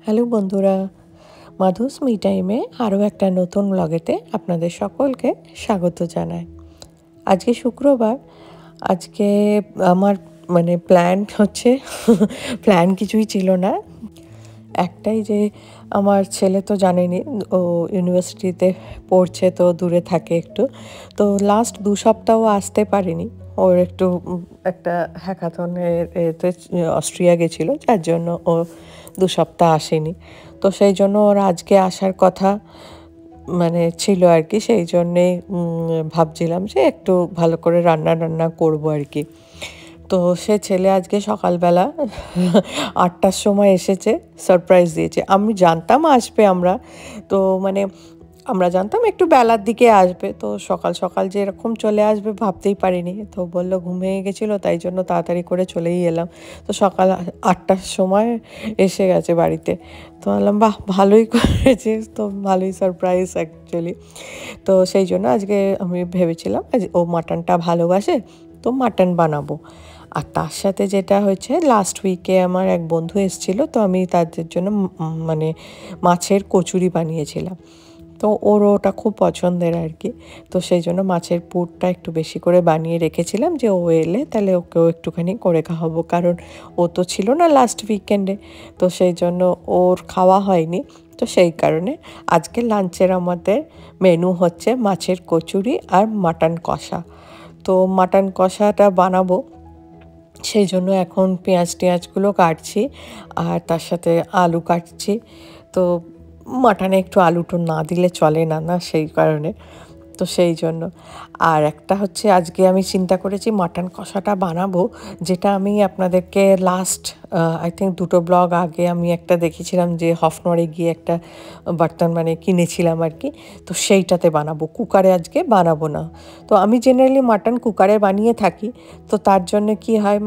Hello বন্ধুরা, মাধুস me টাইমে আরও একটা নতুন ব্লগেতে আপনাদের সকলকে স্বাগত জানাই। আজকে শুক্রবার। আজকে আমার প্ল্যান হচ্ছে প্ল্যান কিছুই ছিল না। একটাই যে আমার ছেলে তো জানেনই, ও ইউনিভার্সিটিতে পড়ছে, তো দূরে থাকে একটু। তো লাস্ট 2 সপ্তাহ আসতে পারেনি। ওর একটু একটা হ্যাকাথনের এতে অস্ট্রিয়া গেছিলো, যার জন্য ও 2 সপ্তাহ আসেনি। তো সেই জন্য ওর আজকে আসার কথা ছিল আর কি। সেই জন্যে ভাবছিলাম যে একটু ভালো করে রান্না করবো আর কি। তো সে ছেলে আজকে সকালবেলা 8টার সময় এসেছে, সারপ্রাইজ দিয়েছে। আমি জানতাম আসবে, তো আমরা জানতাম একটু বেলার দিকে আসবে, তো সকাল সকাল যে এরকম চলে আসবে ভাবতেই পারিনি। তো বললো ঘুমিয়ে গেছিলো, তাই জন্য তাড়াতাড়ি করে চলেই এলাম। তো সকাল 8টার সময় এসে গেছে বাড়িতে। তো বললাম বাহ, ভালোই করেছিস, তো ভালোই সারপ্রাইজ অ্যাকচুয়ালি। তো সেই জন্য আজকে আমি ভেবেছিলাম ও মাটনটা ভালোবাসে, তো মাটন বানাবো। আর তার সাথে যেটা হয়েছে, লাস্ট উইকে আমার এক বন্ধু এসেছিলো, তো আমি তাদের জন্য মাছের কচুরি বানিয়েছিলাম। তো ওর ওটা খুব পছন্দের আর কি। তো সেই জন্য মাছের পুরটা একটু বেশি করে বানিয়ে রেখেছিলাম, যে ও এলে তাহলে ওকেও একটুখানি করে খাওয়াবো, কারণ ও তো ছিল না লাস্ট উইকেন্ডে। তো সেই জন্য ওর খাওয়া হয়নি। তো সেই কারণে আজকে লাঞ্চের আমাদের মেনু হচ্ছে মাছের কচুরি আর মাটন কষা। তো মাটন কষাটা বানাবো, সেই জন্য এখন পেঁয়াজগুলো কাটছি, আর তার সাথে আলু কাটছি। তো মাটনে একটু আলুটো না দিলে চলে না, সেই কারণে। তো সেই জন্য আর একটা হচ্ছে, আজকে আমি চিন্তা করেছি মাটন কষাটা বানাবো, যেটা আমি আপনাদেরকে লাস্ট আই থিঙ্ক 2টো ব্লগ আগে আমি একটা দেখেছিলাম, যে হফনরে গিয়ে একটা বার্তন কিনেছিলাম আর কি। তো সেইটাতে বানাবো, কুকারে আজকে বানাবো না। তো আমি জেনারেলি মাটন কুকারে বানিয়ে থাকি। তো তার জন্য কি হয়,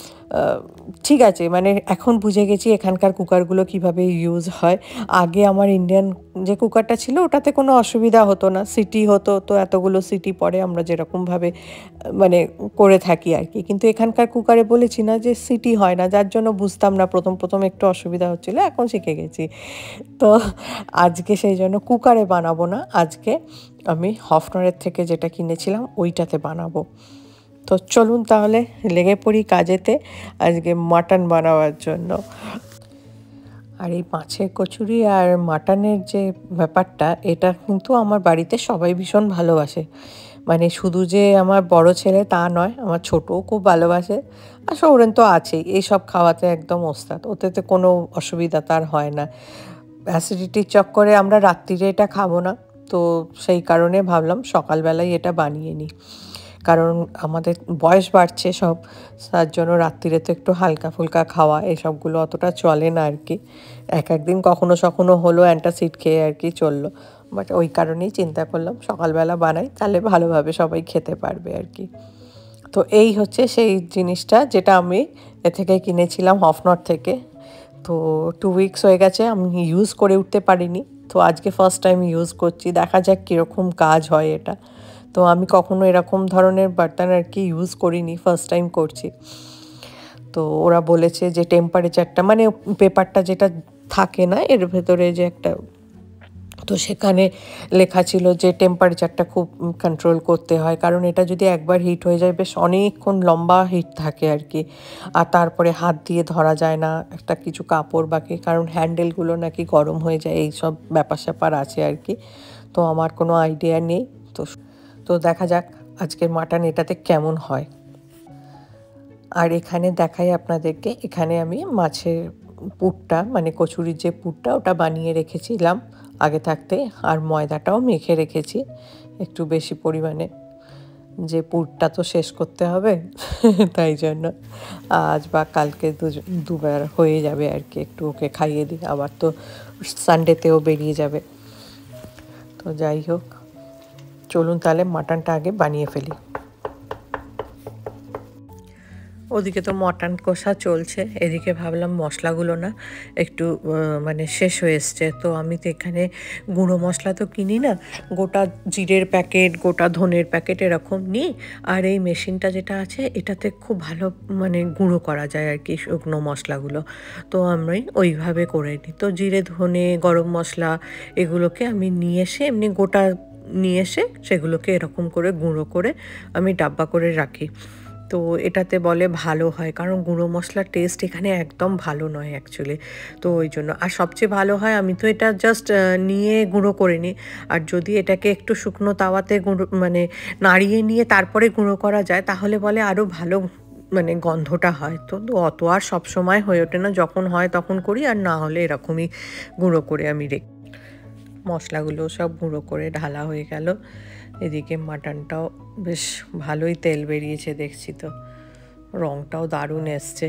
ঠিক আছে, এখন বুঝে গেছি এখানকার কুকারগুলো কিভাবে ইউজ হয়। আগে আমার ইন্ডিয়ান যে কুকারটা ছিল, ওটাতে কোনো অসুবিধা হতো না, সিটি হতো, তো এতগুলো সিটি পরে আমরা যেরকমভাবে করে থাকি আর কি। কিন্তু এখানকার কুকারে বলেছি না যে সিটি হয় না, যার জন্য বুঝতাম না, প্রথম একটু অসুবিধা হচ্ছিলো, এখন শিখে গেছি। তো আজকে সেই জন্য কুকারে বানাবো না, আজকে আমি হফনরের থেকে যেটা কিনেছিলাম ওইটাতে বানাবো। তো চলুন তাহলে লেগে পড়ি কাজেতে, আজকে মাটন বানাবার জন্য। আর এই মাছের কচুরি আর মাটনের যে ব্যাপারটা, এটা কিন্তু আমার বাড়িতে সবাই ভীষণ ভালোবাসে। শুধু যে আমার বড় ছেলে তা নয়, আমার ছোটও খুব ভালোবাসে। আর সৌরেন তো আছেই, এইসব খাওয়াতে একদম ওস্তাদ, ওতে তো কোনো অসুবিধা তার হয় না। অ্যাসিডিটির চক্করে আমরা রাত্রিরে এটা খাবো না, তো সেই কারণে ভাবলাম সকালবেলায় এটা বানিয়ে নিই। কারণ আমাদের বয়স বাড়ছে সব, তার জন্য রাত্রিরে তো একটু হালকা ফুলকা খাওয়া এসবগুলো অতটা চলে না আর কি। একদিন কখনো হলো অ্যান্টাসিড খেয়ে আর কি চললো, বাট ওই কারণেই চিন্তা করলাম সকালবেলা বানাই, তাহলে ভালোভাবে সবাই খেতে পারবে আর কি। তো এই হচ্ছে সেই জিনিসটা, যেটা আমি এ থেকে কিনেছিলাম হফনর থেকে। তো 2 উইকস হয়ে গেছে, আমি ইউজ করে উঠতে পারিনি। তো আজকে ফার্স্ট টাইম ইউজ করছি, দেখা যাক কীরকম কাজ হয় এটা। তো আমি কখনো এরকম ধরনের বার্তন আর কি ইউজ করিনি, ফার্স্ট টাইম করছি। তো ওরা বলেছে যে টেম্পারেচারটা, পেপারটা যেটা থাকে না এর ভেতরে যে একটা, তো সেখানে লেখা ছিল যে টেম্পারেচারটা খুব কন্ট্রোল করতে হয়, কারণ এটা যদি একবার হিট হয়ে যায় বেশ অনেকক্ষণ লম্বা হিট থাকে আর কি। আর তারপরে হাত দিয়ে ধরা যায় না একটা কিছু কাপড় বাকি, কারণ হ্যান্ডেলগুলো নাকি গরম হয়ে যায়, এই সব ব্যাপার স্যাপার আছে আর কি। তো আমার কোনো আইডিয়া নেই। তো তো দেখা যাক আজকের মাটন এটাতে কেমন হয়। আর এখানে দেখাই আপনাদেরকে, এখানে আমি মাছের পুরটা কচুরির যে পুরটা, ওটা বানিয়ে রেখেছিলাম আগে থাকতে, আর ময়দাটাও মেখে রেখেছি একটু বেশি পরিমাণে, যে পুরটা তো শেষ করতে হবে তাই জন্য আজ বা কালকে দুবার হয়ে যাবে আর কি, একটু ওকে খাইয়ে দিই, আবার তো সানডেতেও বেরিয়ে যাবে। তো যাই হোক, চলুন তাহলে মাটনটা আগে বানিয়ে ফেলি। ওদিকে তো মটন কষা চলছে, এদিকে ভাবলাম মশলাগুলো না একটু মানে শেষ হয়ে এসছে। তো আমি তো এখানে গুঁড়ো মশলা তো কিনি না, গোটা জিরের প্যাকেট, গোটা ধনের প্যাকেট এরকম নিই। আর এই মেশিনটা যেটা আছে এটাতে খুব ভালো মানে গুঁড়ো করা যায় আর কি শুকনো মশলাগুলো। তো আমি ওইভাবে করে নিই। তো জিরে, ধনে, গরম মশলা এগুলোকে আমি নিয়ে এসে এমনি গোটা নিয়ে এসে সেগুলোকে এরকম করে গুঁড়ো করে আমি ডাব্বা করে রাখি। তো এটাতে বলে ভালো হয়, কারণ গুঁড়ো মশলার টেস্ট এখানে একদম ভালো নয় অ্যাকচুয়ালি। তো ওই জন্য আর সবচেয়ে ভালো হয় আমি তো এটা জাস্ট নিয়ে গুঁড়ো করে নিই। আর যদি এটাকে একটু শুকনো তাওয়াতে গুঁড়ো মানে নাড়িয়ে নিয়ে তারপরে গুঁড়ো করা যায় তাহলে বলে আরও ভালো মানে গন্ধটা হয়। তো অত আর সবসময় হয়ে ওঠে না, যখন হয় তখন করি, আর না হলে এরকমই গুঁড়ো করে আমি রেখে। মশলাগুলো সব গুঁড়ো করে ঢালা হয়ে গেল। এদিকে মাটনটাও বেশ ভালোই তেল বেরিয়েছে দেখছি, তো রঙটাও দারুণ এসছে।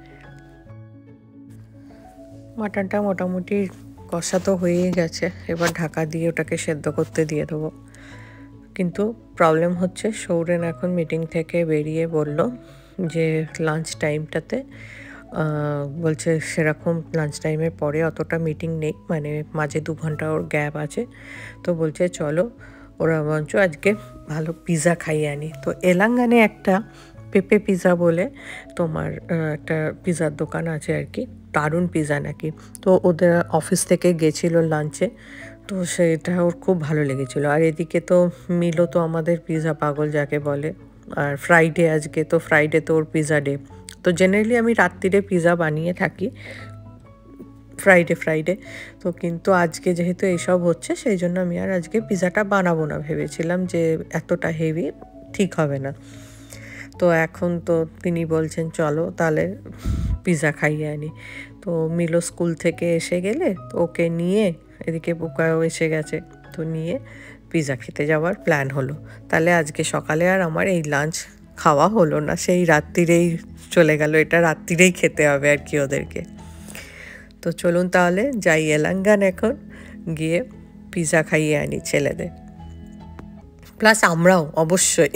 মাটনটা মোটামুটি কষা তো হয়েই গেছে, এবার ঢাকা দিয়ে ওটাকে সেদ্ধ করতে দিয়ে দেবো। কিন্তু প্রবলেম হচ্ছে, সৌরেন এখন মিটিং থেকে বেরিয়ে বলল যে লাঞ্চ টাইমটাতে বলছে সেরকম লাঞ্চ টাইমের পরে অতটা মিটিং নেই, মানে মাঝে 2 ঘন্টা ওর গ্যাপ আছে। তো বলছে চলো ওরা বঞ্চ আজকে ভালো পিৎজা খাইয়ে আনি। তো এলাঙ্গানে একটা পেপে পিৎজা বলে তোমার একটা পিৎজার দোকান আছে আর কি, দারুণ পিৎজা নাকি। তো ওদের অফিস থেকে গেছিলো লাঞ্চে, তো সেটা ওর খুব ভালো লেগেছিলো। আর এদিকে তো মিলো তো আমাদের পিৎজা পাগল যাকে বলে। আর ফ্রাইডে আজকে, তো ফ্রাইডে তো ওর পিৎজা ডে। তো জেনারেলি আমি রাত্রিরে পিৎজা বানিয়ে থাকি ফ্রাইডে। তো কিন্তু আজকে যেহেতু এইসব হচ্ছে সেই জন্য আমি আর আজকে পিৎজাটা বানাবো না, ভেবেছিলাম যে এতটা হেভি ঠিক হবে না। তো এখন তো তিনি বলছেন চলো তাহলে পিৎজা খাইয়ে আনি। তো মিলো স্কুল থেকে এসে গেলে তো ওকে নিয়ে, এদিকে বোকাও এসে গেছে, তো নিয়ে পিৎজা খেতে যাওয়ার প্ল্যান হলো। তাহলে আজকে সকালে আর আমার এই লাঞ্চ খাওয়া হলো না, সেই রাত্রিরেই চলে গেল, এটা রাত্রিরেই খেতে হবে আর কি ওদেরকে। তো চলুন তাহলে যাই এলাঙ্গান, এখন গিয়ে পিৎজা খাইয়ে আনি ছেলেদের, প্লাস আমরাও অবশ্যই।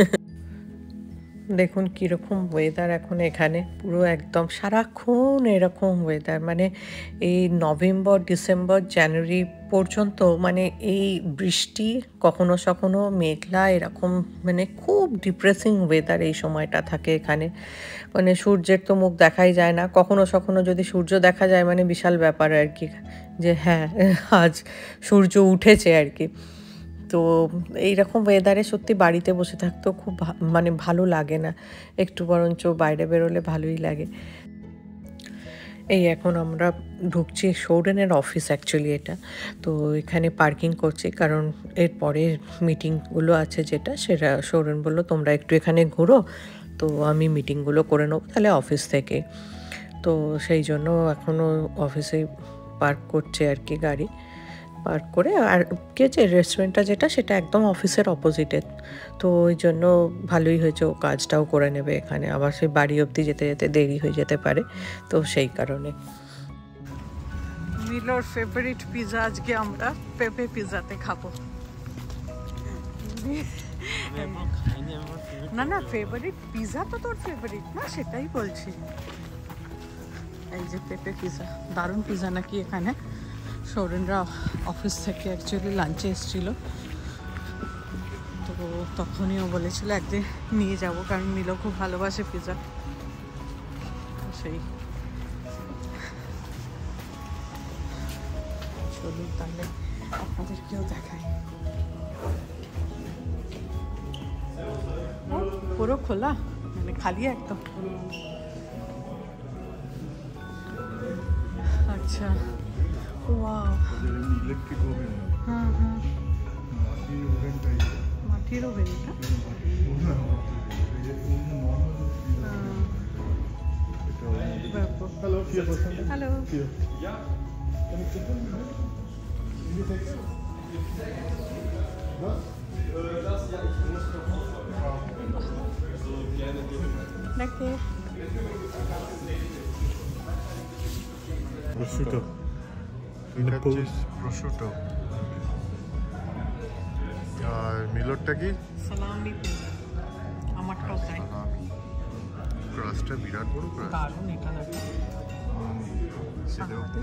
দেখুন কীরকম ওয়েদার এখন এখানে, পুরো একদম সারাক্ষণ এরকম ওয়েদার, মানে এই নভেম্বর, ডিসেম্বর, জানুয়ারি পর্যন্ত মানে এই বৃষ্টি, কখনো কখনো মেঘলা, এরকম মানে খুব ডিপ্রেসিং ওয়েদার এই সময়টা থাকে এখানে। মানে সূর্যের তো মুখ দেখাই যায় না, কখনো কখনো যদি সূর্য দেখা যায় মানে বিশাল ব্যাপার আর কি, যে হ্যাঁ আজ সূর্য উঠেছে আর কি। তো এইরকম ওয়েদারে সত্যি বাড়িতে বসে থাকতেও খুব মানে ভালো লাগে না, একটু বরঞ্চ বাইরে বেরোলে ভালোই লাগে। এই এখন আমরা ঢুকছি, সৌরেনের অফিস অ্যাকচুয়ালি এটা। তো এখানে পার্কিং করছি, কারণ এরপরে মিটিংগুলো আছে যেটা, সেটা সৌরেন বললো তোমরা একটু এখানে ঘুরো, তো আমি মিটিংগুলো করে নেবো তাহলে অফিস থেকে। তো সেই জন্য এখনও অফিসে পার্ক করছে আর কি গাড়ি, পার্ক করে। আর কি হচ্ছে, রেস্টুরেন্টটা যেটা সেটা একদম অফিসের অপোজিটে, তো ওই জন্য ভালোই হয়েছে, ও কাজটাও করে নেবে এখানে, আবার সেই বাড়ি অবধি যেতে যেতে দেরি হয়ে যেতে পারে, তো সেই কারণে। মিলোর ফেভারিট পিৎজা আজকে আমরা পেপে পিৎজাতে খাবো। না না, ফেভারিট পিৎজা তো তোর ফেভারিট না, সেটাই বলছি। এই যে পেপে পিৎজা, দারুণ পিৎজা নাকি এখানে। সৌরেনরা অফিস থেকে অ্যাকচুয়ালি লাঞ্চে এসেছিল, তো তখনই ও বলেছিল একদিন নিয়ে যাব, কারণ মিলো খুব ভালোবাসে পিৎজা, সেই। চলুন তাহলে আপনাদেরকেও দেখাই। পুরো খোলা, মানে খালি একদম। আচ্ছা, ওয়াও, হ্যাঁ হ্যাঁ, মাটির ওভেন এটা। Hello, prosciutto. prosciutto. আর মিলরটা কি? সালামি পিৎজা, আমারটাও তাই। ক্রাস্টটা বিরাট বড় ক্রাস্ট। দারুণ এটা দেখো। সেটাও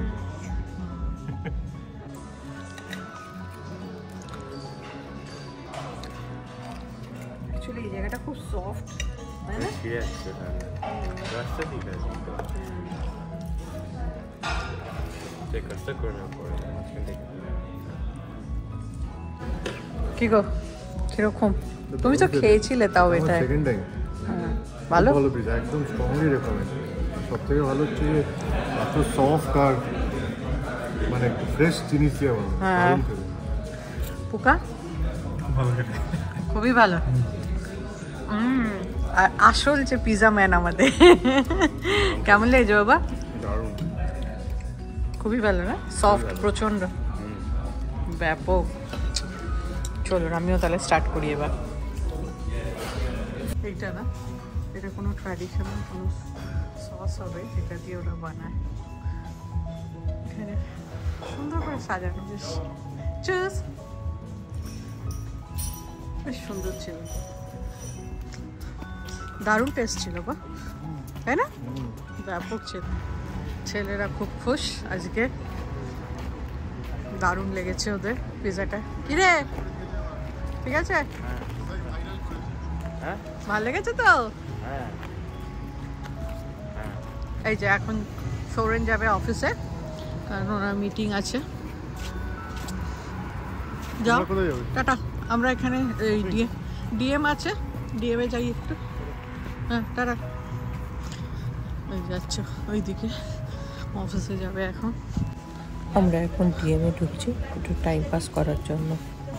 অ্যাকচুয়ালি এই জায়গাটা খুব সফট, তাই না? ঠিক আছে, রাস্তা ঠিক আছে। কাজটা করে না পরে কি গো, কিরকম? তুমি তো খেয়েছিলে তাও এটা। সেকেন্ড টাইম ভালো ভালো পিজা, একদম স্ট্রংলি রেকমেন্ড। সব থেকে ভালো হচ্ছে যে এত সফট আর মানে ফ্রেশ জিনিস দিয়ে বানানো। পোকা ভালো খেতে, খুবই ভালো। আর আসল যে পিজা ম্যান আমাদের কেমন লেগেছে বাবা? দারুণ, খুবই ভালো না? সফট প্রচন্ড, ব্যাপক। চলো আমিও তাহলে স্টার্ট করি এবার। এইটা না, এটা কোনো ট্র্যাডিশনাল কোনো সস হবে যেটা দিয়ে ওরা বানায়। এখানে সুন্দর করে সাজানো, বেশ চুজ, বেশ সুন্দর ছিল, দারুণ টেস্ট ছিল বা, তাই না? ব্যাপক ছিল। ছেলেরা খুব খুশ আজকে, দারুণ লেগেছে ওদের পিজাটা। কি রে, ঠিক আছে? ভালো লেগেছে তো? এই যে এখন সৌরেন যাবে অফিসে, কারণ ওনার মিটিং আছে। যাও টাটা, আমরা এখানে ডিএম আছে, ডিএমে যাই একটু। হ্যাঁ টাটা। ওই যাচ্ছ ওইদিকে, অফিসে যাবে এখন। আমরা এখন ডিএমে ঢুকছি একটু টাইম পাস করার জন্য।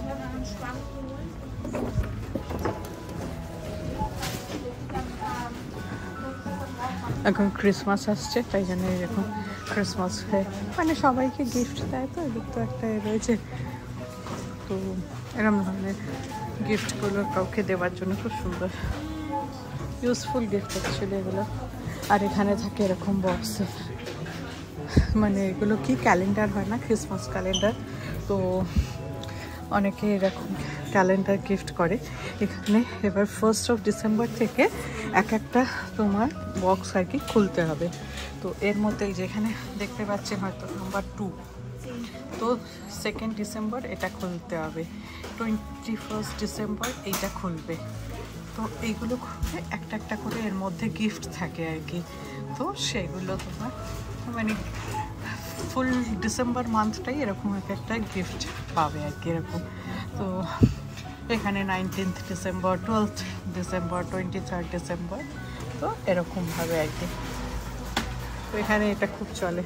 এখন ক্রিসমাস আসছে, তাই জন্য এখন ক্রিসমাস মানে সবাইকে গিফট দেয়, তো এদিক তো একটা রয়েছে, তো এরকম ধরনের গিফটগুলো কাউকে দেওয়ার জন্য খুব সুন্দর, ইউজফুল গিফট অ্যাকচুয়ালি এগুলো। আর এখানে থাকে এরকম বক্সে, মানে এগুলো কি ক্যালেন্ডার হয় না, ক্রিসমাস ক্যালেন্ডার, তো অনেকে এরকম ক্যালেন্ডার গিফট করে এখানে। এবার 1 ডিসেম্বর থেকে এক একটা তোমার বক্স আর কি খুলতে হবে। তো এর মধ্যে যেখানে দেখতে পাচ্ছেন হয়তো নাম্বার 2, তো 2 ডিসেম্বর এটা খুলতে হবে, 21 ডিসেম্বর এইটা খুলবে। তো এইগুলো খুলে একটা একটা করে এর মধ্যে গিফট থাকে আর কি। তো সেগুলো তোমার মানে ফুল ডিসেম্বর মান্থটাই এরকম এক একটা গিফট পাবে আর কি এরকম। তো এখানে 19 ডিসেম্বর, 12 ডিসেম্বর, 23 ডিসেম্বর, তো এরকমভাবে আর কি। তো এখানে এটা খুব চলে,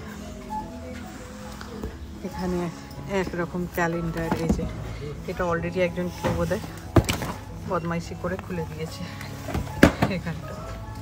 এখানে একরকম ক্যালেন্ডার। এই যে এটা অলরেডি একজন কেউ বোধহয় বদমাইশি করে খুলে দিয়েছে এখানটা।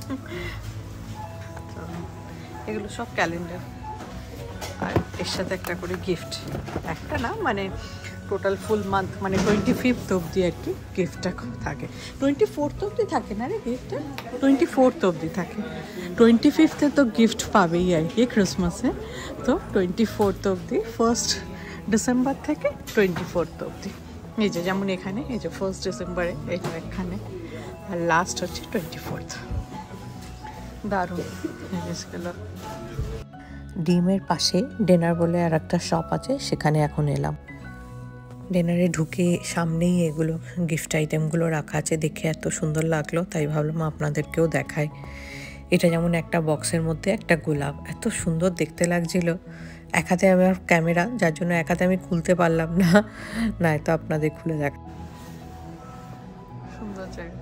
এগুলো সব ক্যালেন্ডার, আর এর সাথে একটা করে গিফট, একটা না মানে টোটাল ফুল মান্থ মানে 25th অবধি আর কি গিফটটা থাকে। 24th অবধি থাকে না রে গিফটটা, 24th অবধি থাকে। 25th তো গিফট পাবেই আর কি ক্রিসমাসে। তো 24th অবধি, 1 ডিসেম্বর থেকে 24th অবধি। এই যে যেমন এখানে এই যে 1 ডিসেম্বরে এটা এখানে, আর লাস্ট হচ্ছে 24th। দারুণ জিনিসগুলো। ডিমের পাশে ডেনার বলে আর একটা শপ আছে, সেখানে এখন এলাম। ডিনারে ঢুকে সামনেই এগুলো গিফট আইটেমগুলো রাখা আছে, দেখে এত সুন্দর লাগলো, তাই ভাবলাম আপনাদেরকেও দেখাই। এটা যেমন একটা বক্সের মধ্যে একটা গোলাপ, এত সুন্দর দেখতে লাগছিল। এক হাতে আমার ক্যামেরা, যার জন্য এক হাতে আমি খুলতে পারলাম না, নয়তো আপনাদের খুলে দেখ। সুন্দর জায়গা।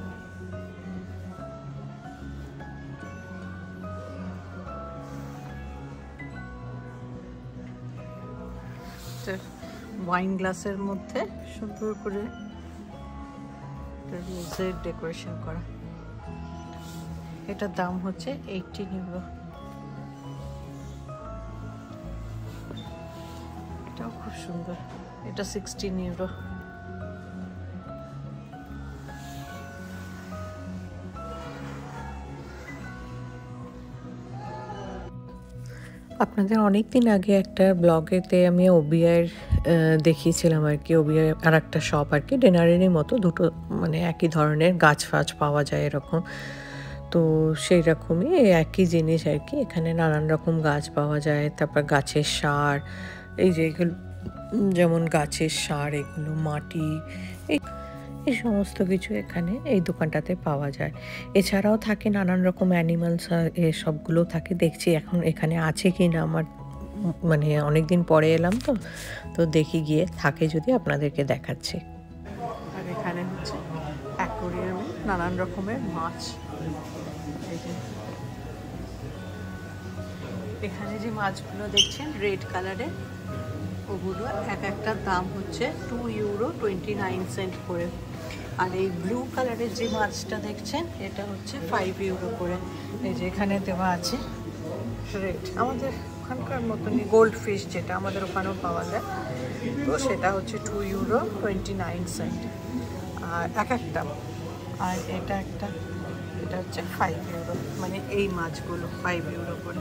ওয়াইন গ্লাসের মধ্যে সুন্দর করে রোজের ডেকোরেশন করা। এটার দাম হচ্ছে 18 ইউরো। এটাও খুব সুন্দর, এটা 16 ইউরো। আপনাদের অনেক দিন আগে একটা ব্লগেতে আমি ওবিআইয়ের দেখিয়েছিলাম আর কি, ওবিআই আর একটা শপ আর কি, ডিনারেরই মতো, দুটো মানে একই ধরনের গাছ ফাছ পাওয়া যায় এরকম। তো সেই রকমই একই জিনিস আর কি। এখানে নানান রকম গাছ পাওয়া যায়, তারপর গাছের সার, এই যে এগুলো যেমন গাছের সার, এগুলো মাটি, এই সমস্ত কিছু এখানে এই দোকানটাতে পাওয়া যায়। এছাড়াও থাকে নানান রকম অ্যানিমালস, সবগুলো থাকে। দেখছি এখন এখানে আছে কি না, আমার মানে অনেক দিন পরে এলাম তো দেখি গিয়ে থাকে যদি আপনাদেরকে দেখাচ্ছি। আর এখানে হচ্ছে অ্যাকোরিয়ামে নানান রকমের মাছ। এখানে যে মাছগুলো দেখছেন রেড কালারের, ওগুলো একটার দাম হচ্ছে €2.29 করে। আর এই ব্লু কালারের যে মাছটা দেখছেন এটা হচ্ছে €5 করে। এই যে এখানে দেওয়া আছে রেড, আমাদের ওখানকার মতনই গোল্ড ফিশ যেটা আমাদের ওখানেও পাওয়া যায়, তো সেটা হচ্ছে €2.29 আর একটা। আর এটা হচ্ছে €5, মানে এই মাছগুলো €5 করে।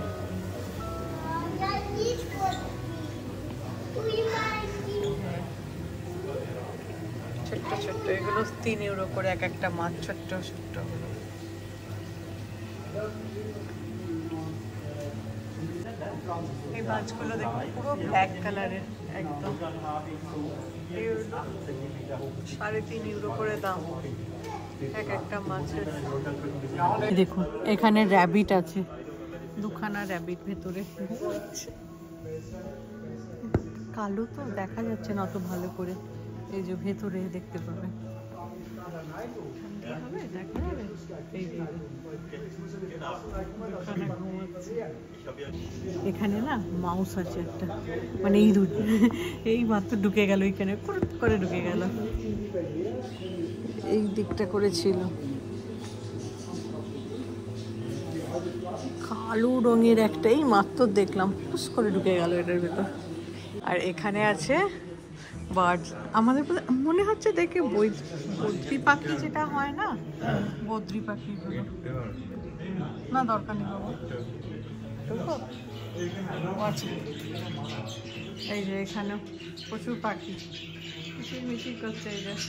ছোট্ট ছোট্ট এগুলো €3 করে একটা মাছ, ছোট্ট ছোট্ট। এই মাছগুলো দেখুন পুরো ব্ল্যাক কালারের একদম, €3.5 করে দাম একটা মাছের। দেখুন এখানে র্যাবিট আছে, দুখানা র্যাবিট ভেতরে। কালো তো দেখা যাচ্ছে না অত ভালো করে, এই যে ভেতরে দেখতে পাবেন, দেখা যাবে। এখানে না মাউস আছে একটা, মানে ইঁদুর, এই মাত্র ঢুকে গেল এখানে, করে ঢুকে গেল, এই দিকটা করেছিল। কালো রঙের একটা, এই মাত্র দেখলাম, পুস করে ঢুকে গেল এটার ভেতর। আর এখানে আছে বার্ড, আমাদের মনে হচ্ছে দেখে বদ্রি পাখি যেটা হয় না, বদ্রি পাখিগুলো না, দরকার নেই বাবা। আচ্ছা, এই যে এখানে প্রচুর পাখি মিচির করছে, এই যে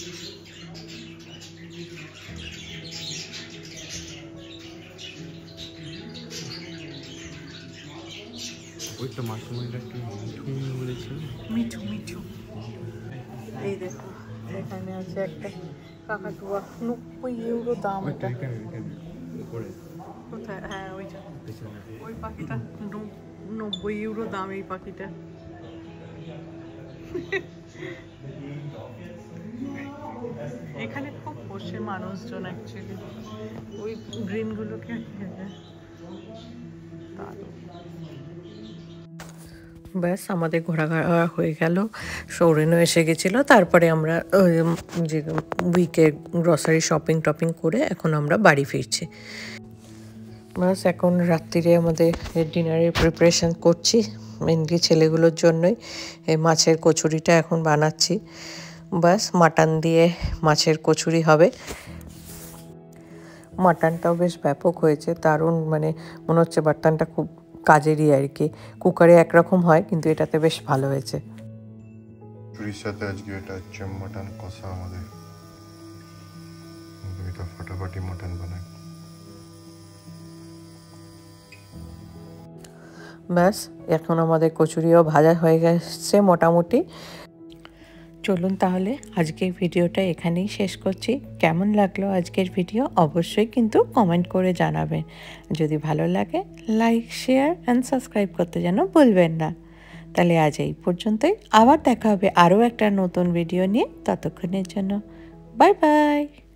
ওইটা মাসুমাইরা কি মিঠু বলেছিল, মিঠু মিঠু। এই দেখো এখানে আছে একটা কাকাতুয়া, €90 দাম এটা। কোথায়? হ্যাঁ ওইটা, ওই পাখিটা €90 দাম এই পাখিটা। এখানে খুব বসে মানুষজন অ্যাকচুয়ালি, ওই গ্রিনগুলোকে। ব্যাস আমাদের ঘোরাঘোরা হয়ে গেল, সৌরেনও এসে গেছিলো। তারপরে আমরা যে উইকের গ্রসারি শপিং করে এখন আমরা বাড়ি ফিরছি। ব্যাস এখন রাত্রিরে আমাদের ডিনারের প্রিপারেশান করছি, মেনলি ছেলেগুলোর জন্যই। এই মাছের কচুরিটা এখন বানাচ্ছি। ব্যাস মাটন দিয়ে মাছের কচুরি হবে। মাটনটাও বেশ ব্যাপক হয়েছে, দারুণ, মানে মনে হচ্ছে মাটনটা খুব কাজেরই আর কি। কুকারে একরকম হয়, কিন্তু এটাতে বেশ ভালো হয়েছে। চুরির সাথে আজকে এটা হচ্ছে মাটন কষা, আমাদের এটা ফাটাফাটি মাটন বানায়। ব্যাস এখন আমাদের কচুরিও ভাজা হয়ে গেছে মোটামুটি। চলুন তাহলে আজকের ভিডিওটা এখানেই শেষ করছি। কেমন লাগলো আজকের ভিডিও অবশ্যই কিন্তু কমেন্ট করে জানাবেন। যদি ভালো লাগে লাইক, শেয়ার অ্যান্ড সাবস্ক্রাইব করতে যেন ভুলবেন না। তাহলে আজ এই পর্যন্তই, আবার দেখা হবে আরও একটা নতুন ভিডিও নিয়ে। ততক্ষণের জন্য বাই বাই।